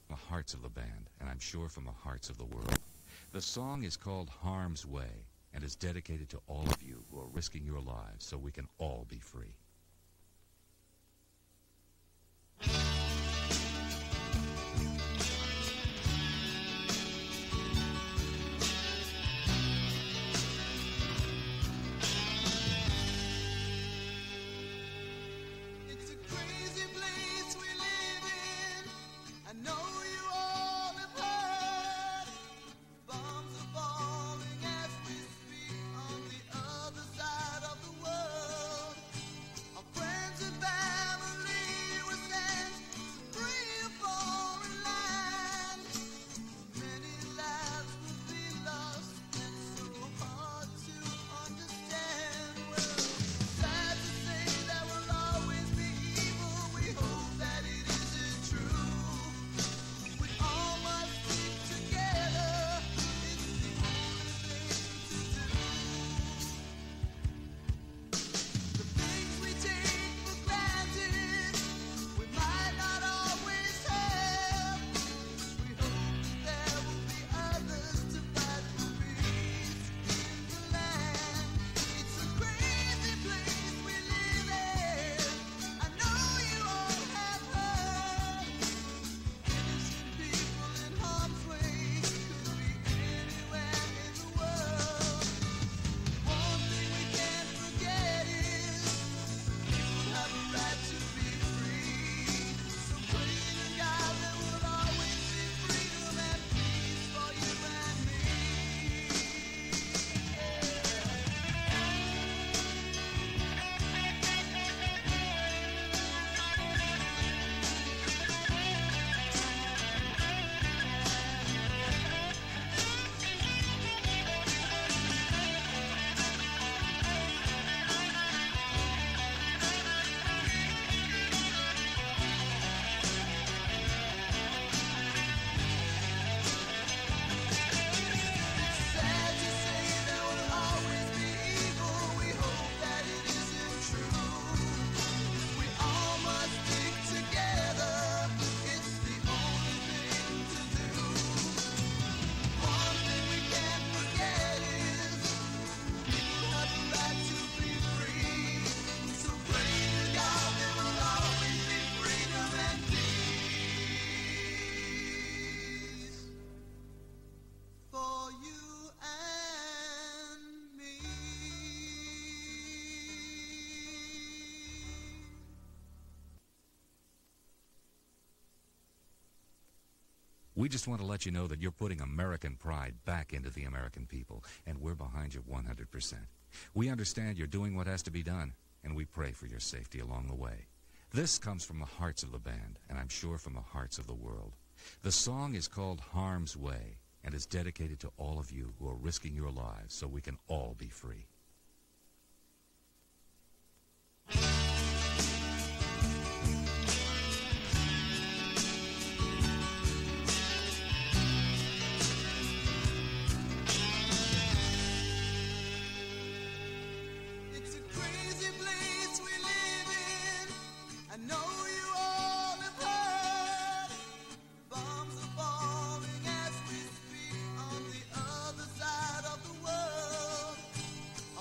the hearts of the band, and I'm sure from the hearts of the world. The song is called Harm's Way and is dedicated to all of you who are risking your lives so we can all be free. We just want to let you know that you're putting American pride back into the American people, and we're behind you 100%. We understand you're doing what has to be done, and we pray for your safety along the way. This comes from the hearts of the band, and I'm sure from the hearts of the world. The song is called Harm's Way and is dedicated to all of you who are risking your lives so we can all be free. A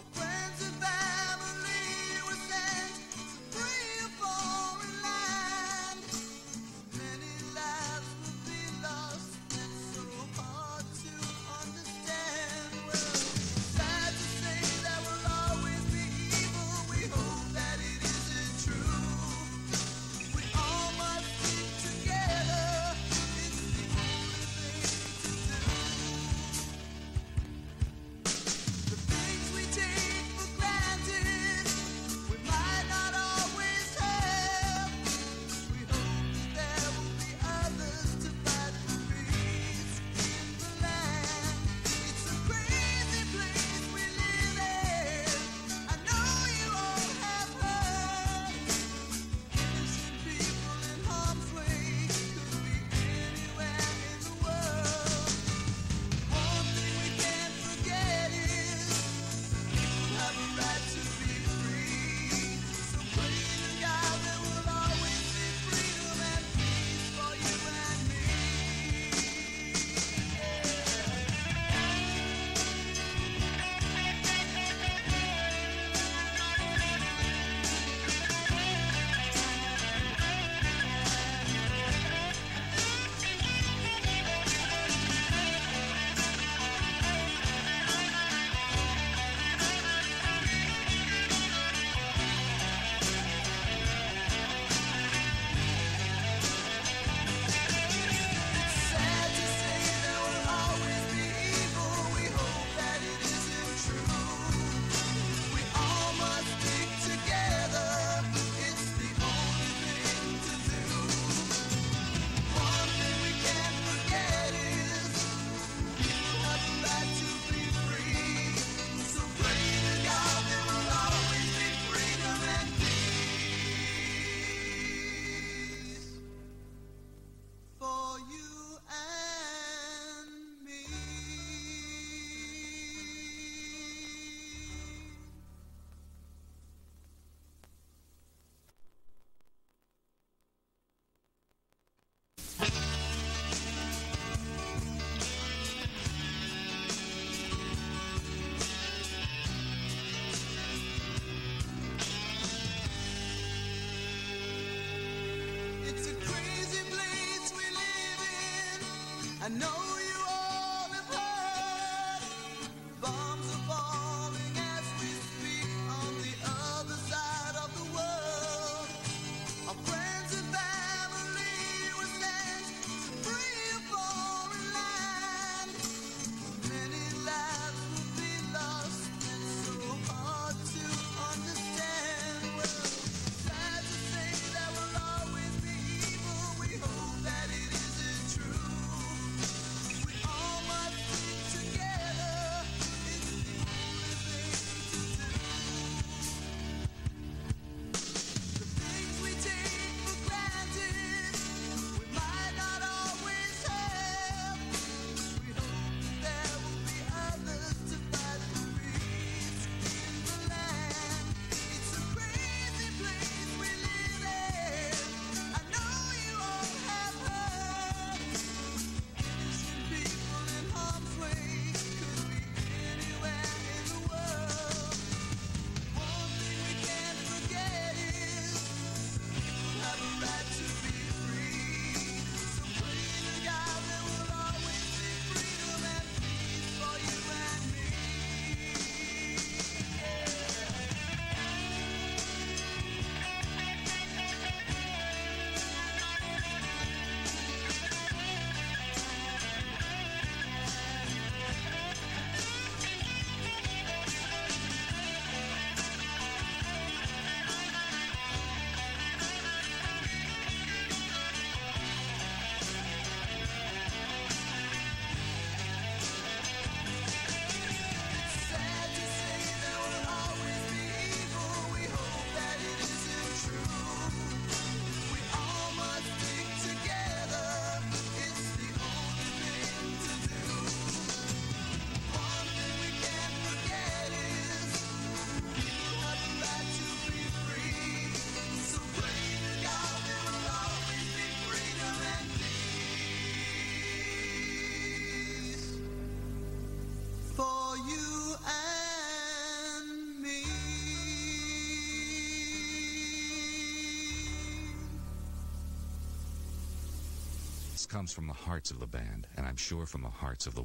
Comes from the hearts of the band, and I'm sure from the hearts of the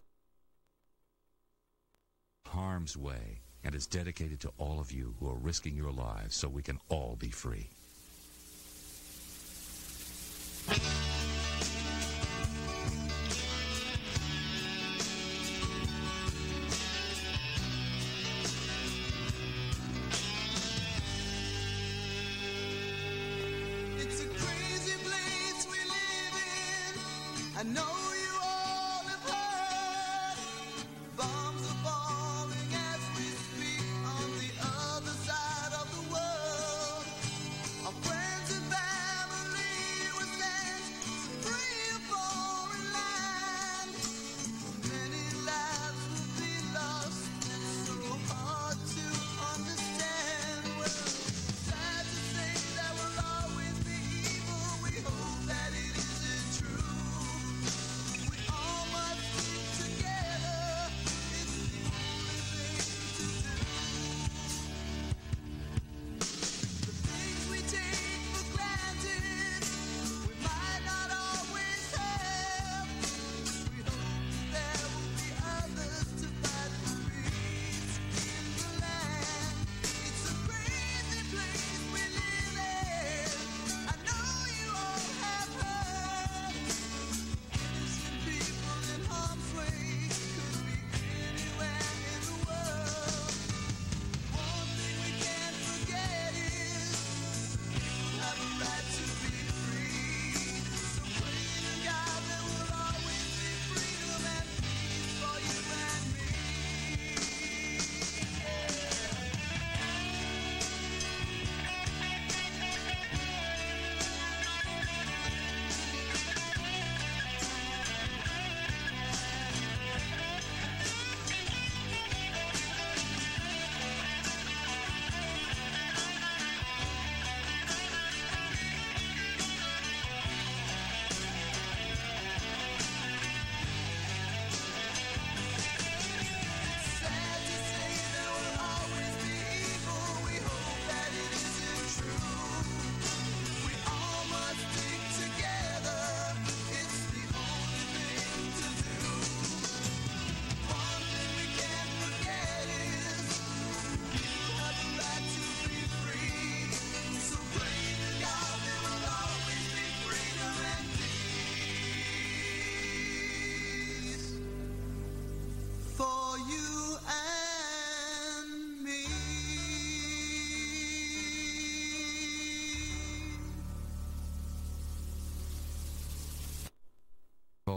harm's way, and is dedicated to all of you who are risking your lives so we can all be free.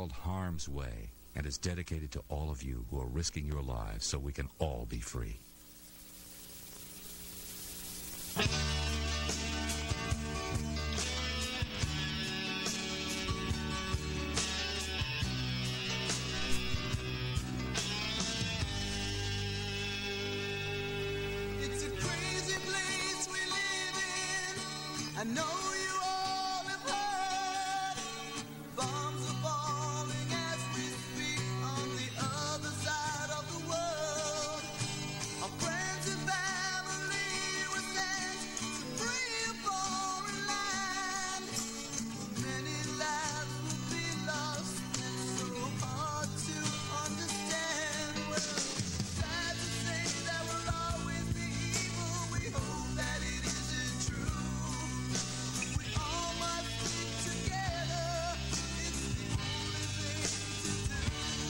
called Harm's Way and is dedicated to all of you who are risking your lives so we can all be free. It's a crazy place we live in. I know you all have heard. Bombs are falling as we speak on the other side of the world. Our friends and family were sent to free a foreign land. Many lives will be lost and so hard to understand. Well, sad to say there will always be evil. We hope that it isn't true. We all must stick together. It's the only thing to do.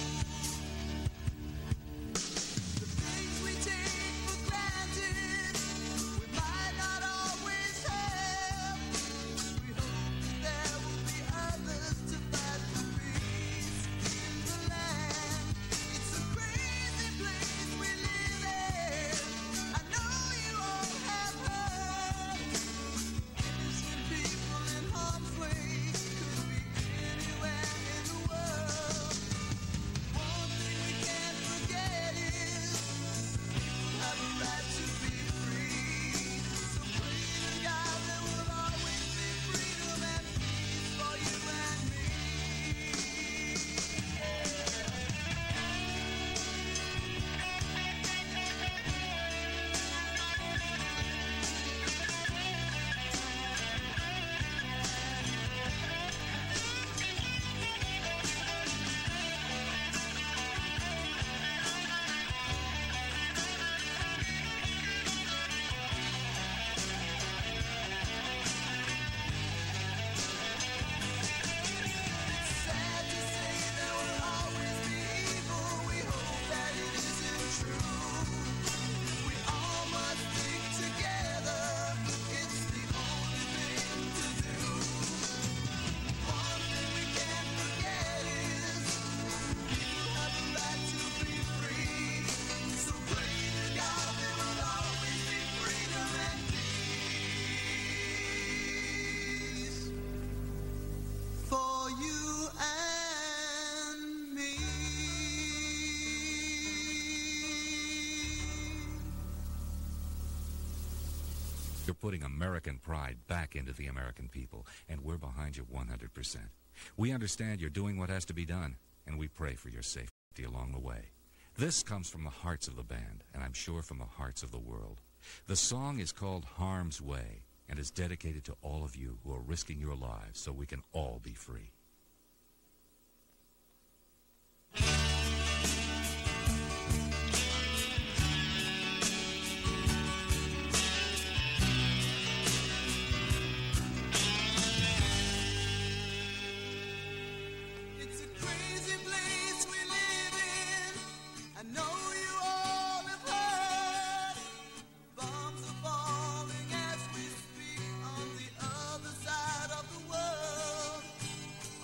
The things we take for granted, we might not always have. We hope that there will be others to fight for peace in the land. It's a crazy place we live in. I know you all have heard. Innocent people in harm's way could be anywhere in the world. One thing we can't forget is people have a right to be free. So pray to God there will always be freedom and peace for you and me. Sad to say there will always be evil. We hope that it isn't true. We all must stick together. It's the only thing to do. One thing we can't forget is people have a right to be free. So pray to God there will always be freedom and peace for you and me. You're putting American pride back into the American people, and we're behind you 100%. We understand you're doing what has to be done, and we pray for your safety along the way. This comes from the hearts of the band, and I'm sure from the hearts of the world. The song is called Harm's Way and is dedicated to all of you who are risking your lives so we can all be free. It's a crazy place we live in. I know you all have heard. Bombs are falling as we speak on the other side of the world.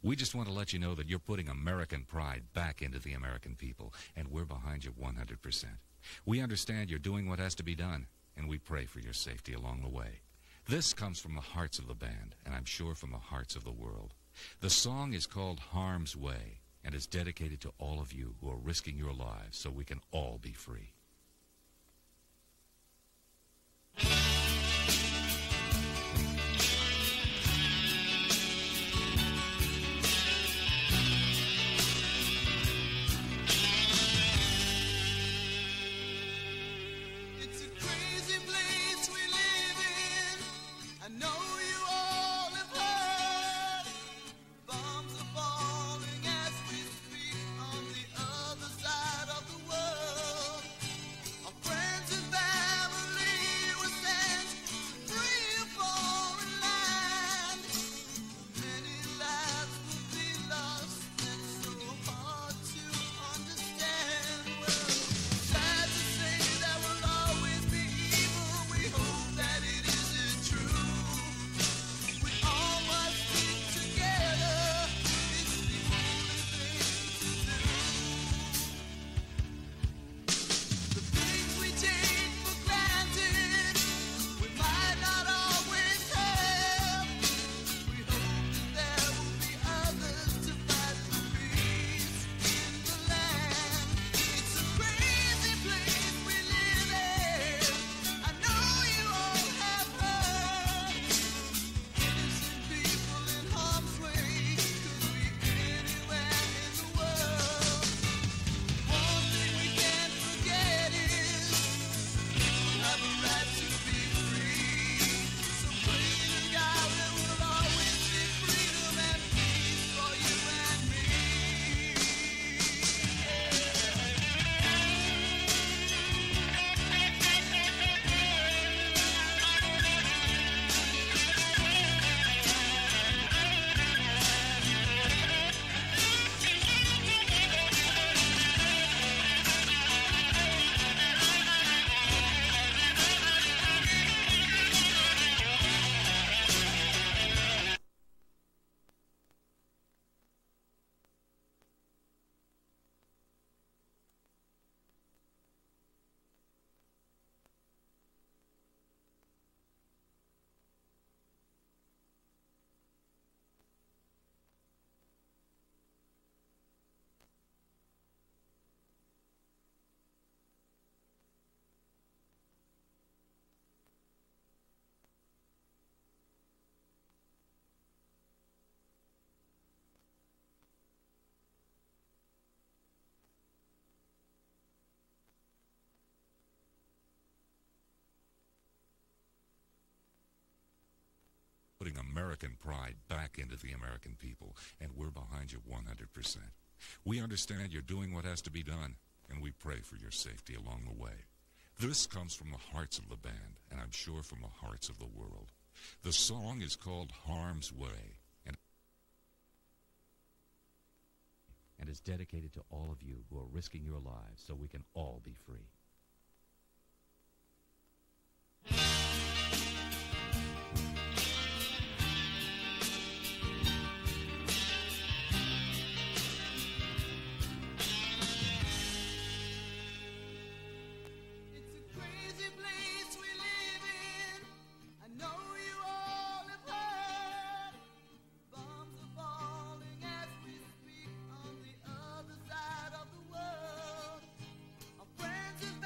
We just want to let you know that you're putting American pride back into the American people, and we're behind you 100%. We understand you're doing what has to be done, and we pray for your safety along the way. This comes from the hearts of the band, and I'm sure from the hearts of the world. The song is called Harm's Way, and is dedicated to all of you who are risking your lives so we can all be free. It's a crazy place we live in. I know you all have heard. Bombs are falling as we speak on the other side of the world. Our friends and family were sent to free a foreign land. Many lives will be lost and so hard to understand. Well, sad to say there will always be evil. We hope that it isn't true. We all must stick together. It's the only thing to do. The things we take for granted, we might not always have. We hope that there will be others to fight for peace in the land. It's a crazy place we live in. I know you all have heard. Innocent people in harm's way could be anywhere in the world. One thing we can't forget is you have a right to be free. So pray to God there will always be freedom and peace for you and me. Putting American pride back into the American people, and we're behind you 100%. We understand you're doing what has to be done, and we pray for your safety along the way. This comes from the hearts of the band, and I'm sure from the hearts of the world. The song is called Harm's Way, and is dedicated to all of you who are risking your lives so we can all be free. It's a crazy place we live in. I know you all have heard. Bombs are falling as we speak on the other side of the world. Our friends and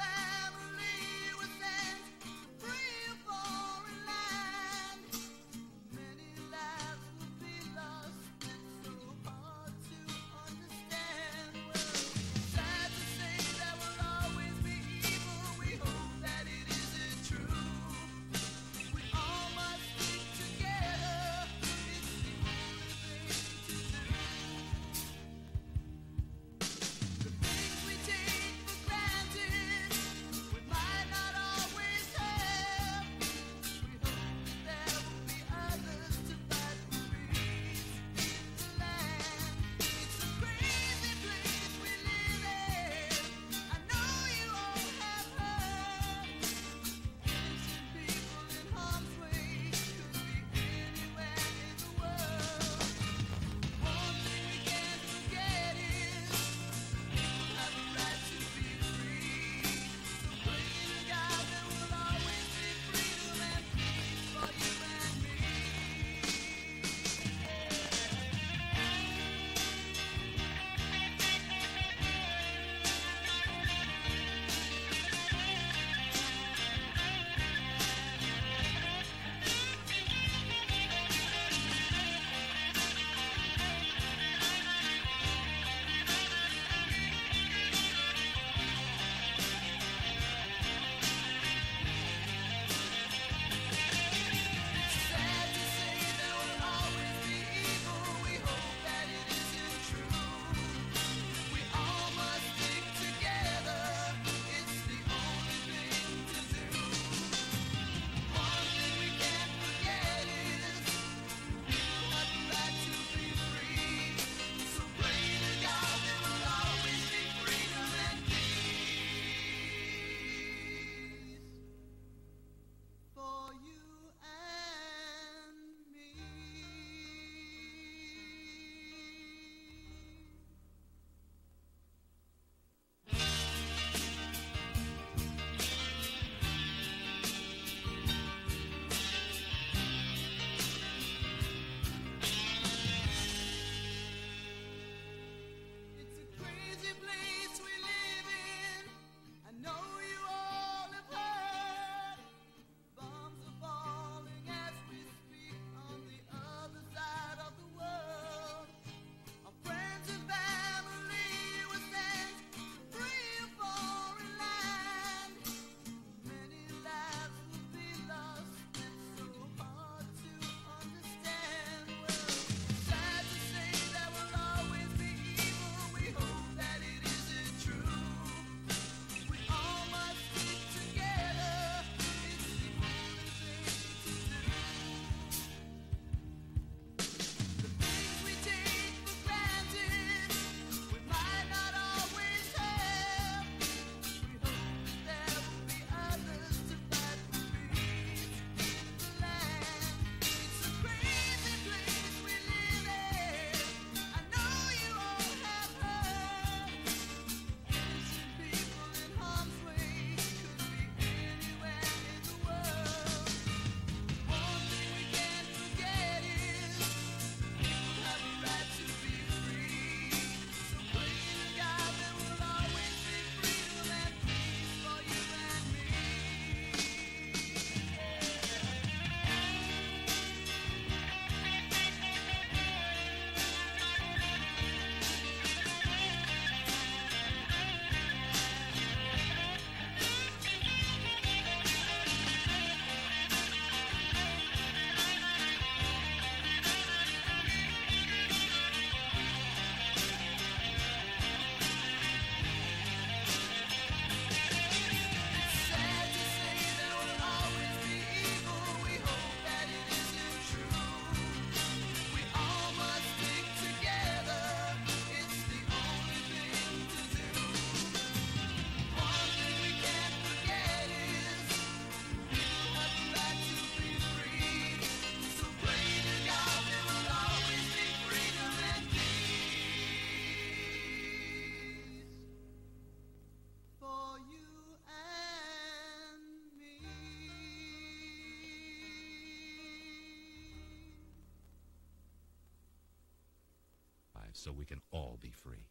lives so we can all be free.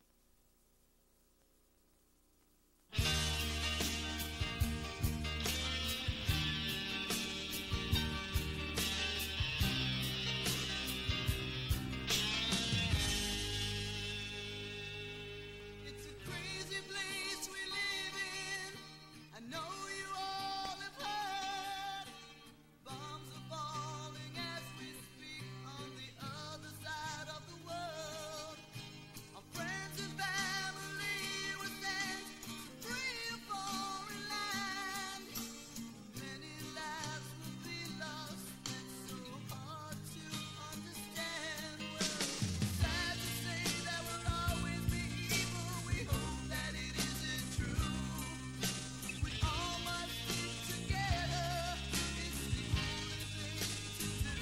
It's a crazy place we live in. I know you all have heard. Bombs are falling as we speak on the other side of the world. Our friends and family were sent to free a foreign land. Many lives will be lost. It's so hard to understand. Well, sad to say there will always be evil. We hope that it isn't true. We all must stick together. It's the only thing to do.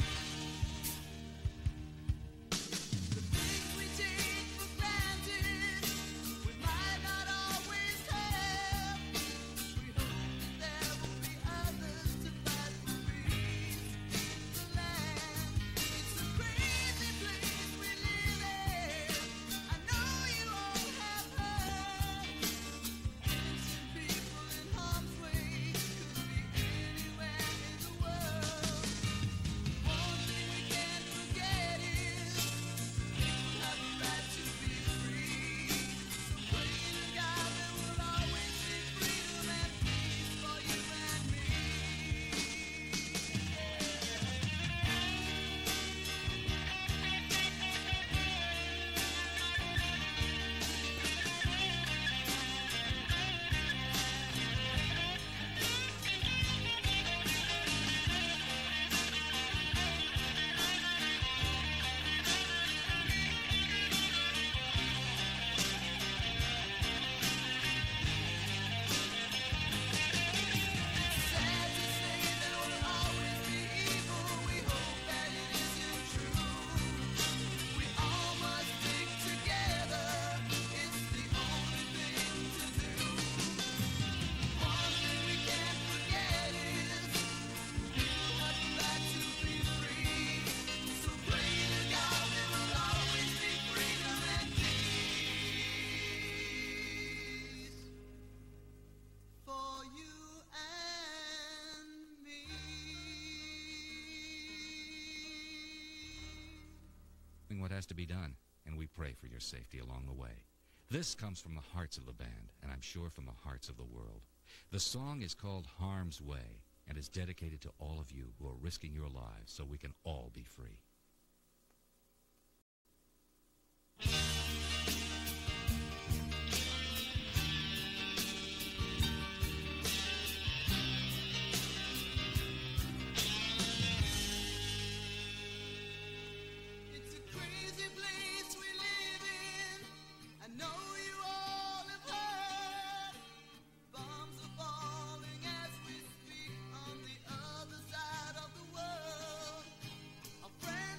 The things we take for granted, we might not always have. We hope that there will be others to fight for peace in the land. It's a crazy place we live in. I know you all have heard. Innocent people in harm's way could be anywhere in the world. One thing we can't forget is people have a right to be free. So pray to God there will always be freedom and peace for you and me. Sad to say there will always be evil. We hope that it isn't true. We all must stick together. It's the only thing to do. One thing we can't forget is people have the right to be free. So pray to God there will always be freedom and peace for you and me. Doing what has to be done, and we pray for your safety along the way. This comes from the hearts of the band, and I'm sure from the hearts of the world. The song is called Harm's Way, and is dedicated to all of you who are risking your lives so we can all be free. It's a crazy place we live in. I know you all have heard. Bombs are falling as we speak on the other side of the world. Our friends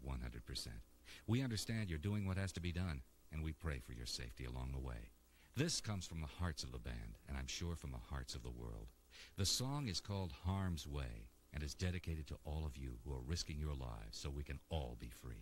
100%. We understand you're doing what has to be done, and we pray for your safety along the way. This comes from the hearts of the band, and I'm sure from the hearts of the world. The song is called Harm's Way, and is dedicated to all of you who are risking your lives so we can all be free.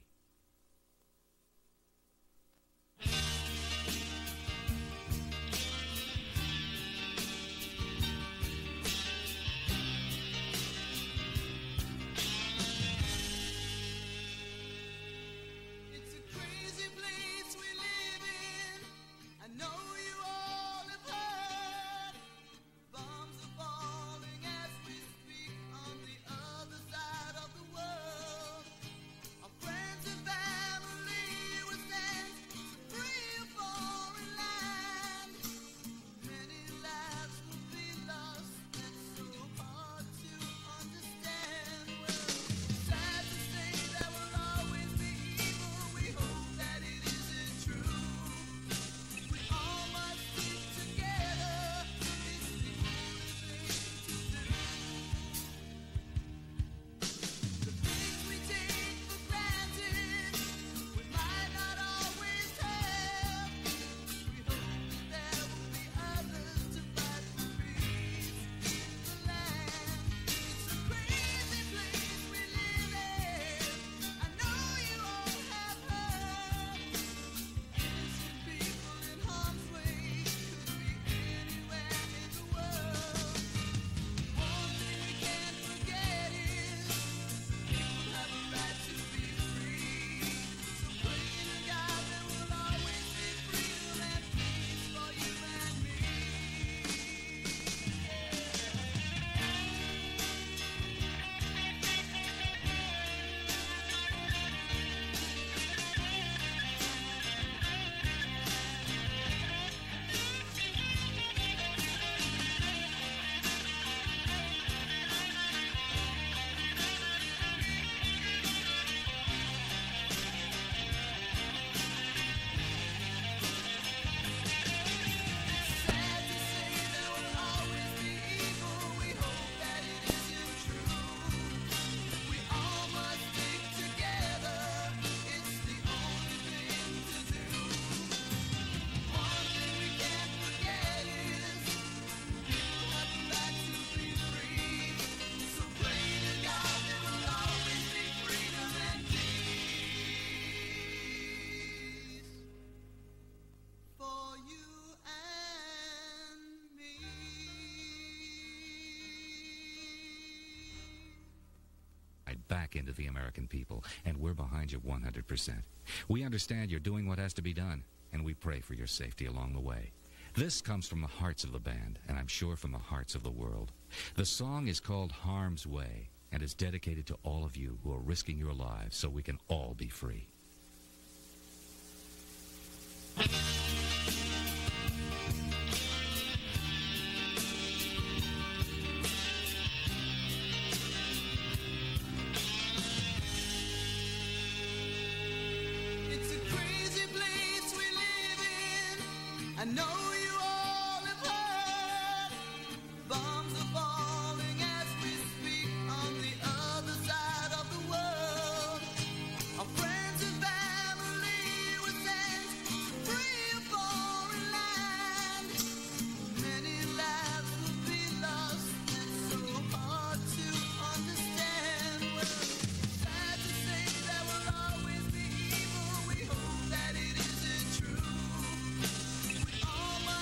It's a crazy place we live in. I know you all have heard. Bombs are falling as we speak on the other side of the world. Our friends and family were sent to free a foreign land. Many lives will be lost. That's so hard to understand. Well, sad to say there will always be evil. We hope that it isn't true. We all must stick together. It's the only thing to do. The things we take for granted, we might not always have. We hope that there will be others to fight for peace in the land. It's a crazy place we live in. I know you all have heard. Innocent people in harm's way could be anywhere in the world. One thing we can't forget is people have a right to be free. So pray to God there will always be freedom and peace for you and me. Sad to say there will always be evil. We hope that it isn't true. We all must stick together. It's the only thing to do. One thing we can't forget is people have the right to be free. So pray to God there will always be freedom and peace for you and me. Back into the American people, and we're behind you 100%. We understand you're doing what has to be done, and we pray for your safety along the way. This comes from the hearts of the band, and I'm sure from the hearts of the world. The song is called Harm's Way, and is dedicated to all of you who are risking your lives so we can all be free. It's a crazy place we live in. I know you all have heard. Bombs are falling as we speak on the other side of the world. Our friends and family were sent to free a foreign land. Many lives will be lost. It's so hard to understand. Well, sad to say there will always be evil. We hope that it isn't true. We all must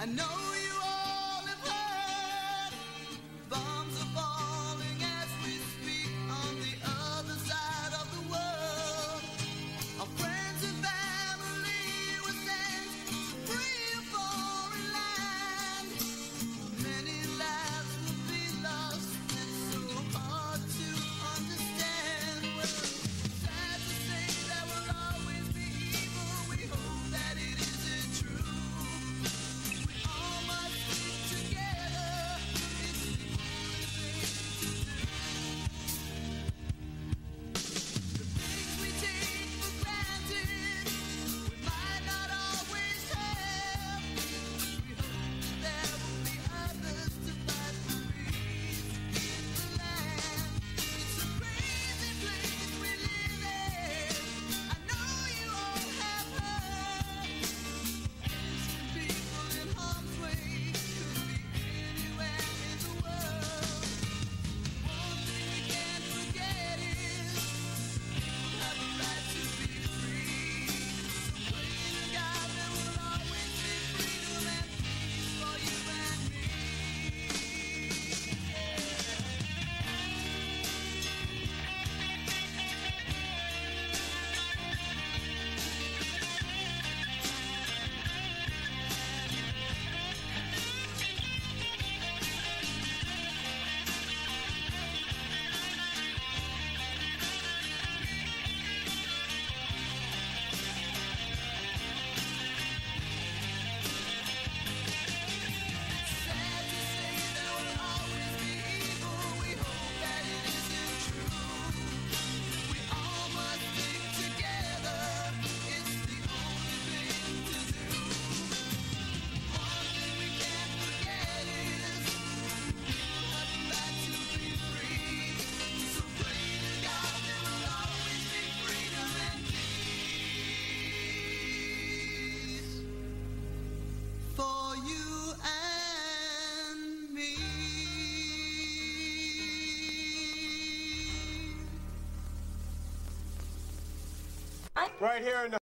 I know you all have heard. Bombs are falling as we speak on the other side of the world. Our friends and family were sent to free a foreign land. Many lives will be lost. It's so hard to understand. Well, sad to say there will always be evil. We hope that it isn't true. We all must stick together. It's the only thing to do. The things we take for granted, we might not always have. We hope that there will be others to fight for peace in the land. It's a crazy place we live in. I know you all have heard. Innocent people in harm's way could be anywhere in the world. One thing we can't forget is you have a right to be free. So pray to God there will always be freedom and peace for you and me. Sad to say there will always be evil. We hope that it isn't true. We all must stick together. It's the only thing to do. One thing we can't forget is you have a right to be free. So pray to God there will always be freedom and peace for you and me. Right here in the